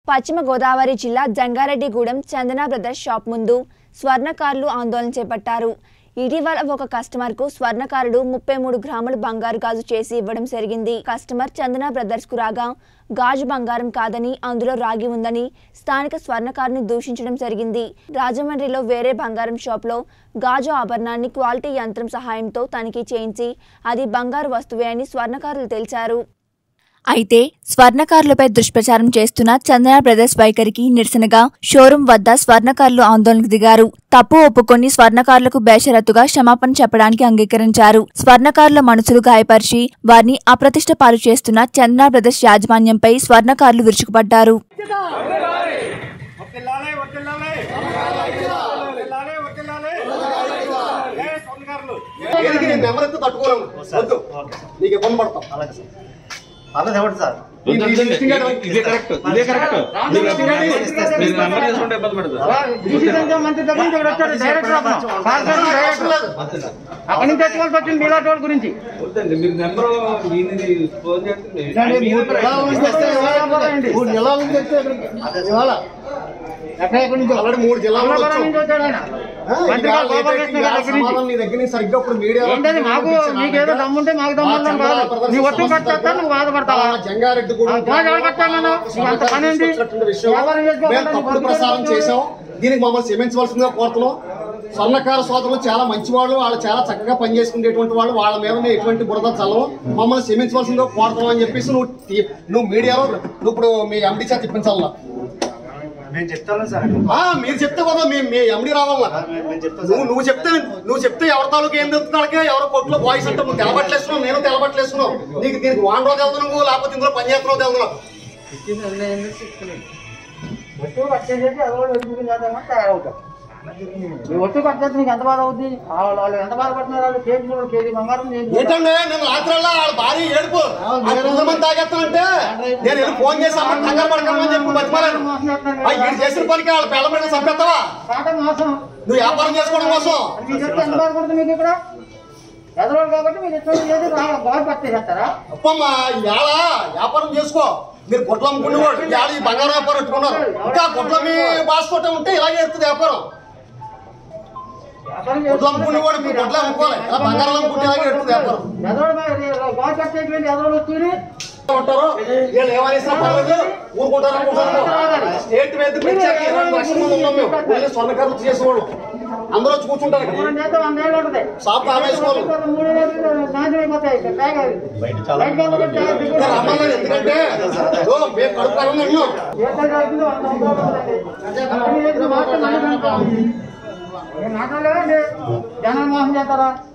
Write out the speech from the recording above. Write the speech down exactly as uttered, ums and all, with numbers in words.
పశ్చిమ గోదావరి జిల్లా జంగారెడ్డిగూడెం చందన brothers shop ముందు స్వర్ణకారులు ఆందోళన చేపట్టారు. ఇటీవల ఒక కస్టమర్ కు స్వర్ణకారుడు ముప్పై మూడు గ్రాముల బంగారు గాజు చేసి ఇవ్వడం జరిగింది. కస్టమర్ చందన బ్రదర్స్ కు రాగా గాజు బంగారం కాదని అందులో రాగి ఉందని స్థానిక స్వర్ణకారుని దూషించడం జరిగింది. రాజమండ్రిలో వేరే బంగారం షాప్ లో గాజు ఆభరణాన్ని క్వాలిటీ యంత్రం సహాయంతో తనిఖీ చేయించి అది బంగారు వస్తువే అని స్వర్ణకారులు తెలిచారు. అయితే స్వర్ణకారులపై దుష్ప్రచారం చేస్తున్న చందన బ్రదర్స్ వైఖరికి నిరసనగా షోరూం వద్ద స్వర్ణకారులు ఆందోళనకు దిగారు. తప్పు ఒప్పుకొని స్వర్ణకారులకు బేషరతుగా క్షమాపణ చెప్పడానికి అంగీకరించారు. స్వర్ణకారుల మనసులు గాయపరిచి వారిని అప్రతిష్ట పాలు చేస్తున్న చందన బ్రదర్స్ యాజమాన్యంపై స్వర్ణకారులు విరుచుకుపడ్డారు. అలా ఎవరు సార్ ఇదే కరెక్ట్ ఇదే కరెక్ట్ అక్కడి నుంచి తెచ్చుకోవాల్సి వచ్చింది మీలాంటి వాళ్ళ గురించి. మీరు నెంబర్ ఫోన్ మూడు జిల్లాలో మాకు నీకేదో దమ్ముంటే మాకు దమ్ముంటాం కాదు. నీ ఒట్టు కట్టేస్తా నువ్వు బాధపడతావా? జంగారెడ్డి ప్రసారం చేసాం. దీనికి మమ్మల్ని క్షమించవలసిందిగా కోరుతున్నాం. స్వర్ణకార సోదరులు చాలా మంచి వాళ్ళు, వాళ్ళు చాలా చక్కగా పనిచేసుకునేటువంటి వాళ్ళు. వాళ్ళ మీద మేము ఎటువంటి బురద చల్లము. మమ్మల్ని క్షమించవలసిందిగా కోరుతున్నాం అని చెప్పేసి నువ్వు నువ్వు మీడియాలో నువ్వు ఇప్పుడు మీ ఎండి చేత ఇప్పించాలా? నేను చెప్తాను సార్. మీరు చెప్తే కదా మీ మీ ఎండి రావాలా? నువ్వు నువ్వు చెప్తే నువ్వు చెప్తే ఎవరి తాలూకు ఏం తెలుస్తున్నాడికే ఎవరో కొట్లో బాయ్స్ అంటే నువ్వు తెలబట్టలేస్తున్నావు, నేను తెలబట్టలేస్తున్నావు. నీకు దీనికి వాన్ రోజు వెళ్తున్నావు లేకపోతే ఇందులో పని చేస్తున్నావు వెళ్తున్నావు. ఒట్టు కట్టేసి నీకు ఎంత బాధ అవుతుంది? వాళ్ళు ఎంత బాధపడుతున్నారు? వాళ్ళు కేజీ కేజీ బంగారం ఏంటండి నేను రాత్రల్లా వాళ్ళ భార్య ఏడుపు మంది తాగేస్తానంటే నేను వెళ్ళి ఫోన్ చేసి అమ్మ కంగారు పడకమని చెప్పి బతిమాలను. వీడు చేసిన పనికి వాళ్ళ పిల్ల మీద చంపేస్తావా? నువ్వు వ్యాపారం చేసుకోవడం కోసం ఎంత బాధపడుతుంది మీకు ఇక్కడ ఎదరోడు కాబట్టి మీరు ఇష్టం బాగా పట్టేసేస్తారా? అప్పమ్మా ఇవాళ వ్యాపారం చేసుకో. మీరు గుడ్లు అమ్ముకునేవాడు ఇవాళ ఈ బంగారం వ్యాపారం పెట్టుకున్నారు. ఇంకా గుడ్ల మీ బాసుకోవటం ఉంటే ఇలాగే ఎడుతుంది వ్యాపారం. గుడ్లు అమ్ముకునేవాడు మీ గుడ్లు అమ్ముకోవాలి, ఇలా బంగారం అమ్ముకుంటే ఇలాగే ఎడుతుంది వ్యాపారం. ఉంటారు వీళ్ళు ఏమనేసినా పర్లేదు ఊరుకుంటారు అనుకుంటారు. స్టేట్ మీద ప్రత్యేక ఇరవై లక్షల మంది ఉన్నాం మేము. స్వర్ణకారులు చేసేవాళ్ళు అందరూ వచ్చి కూర్చుంటారు. షాప్ ఆవేసుకోవాలి రమ్మన్నారు. ఎందుకంటే మేము కడుపు కాలంలో మాట్లాడలేదండి జనం మోసం చేస్తారా?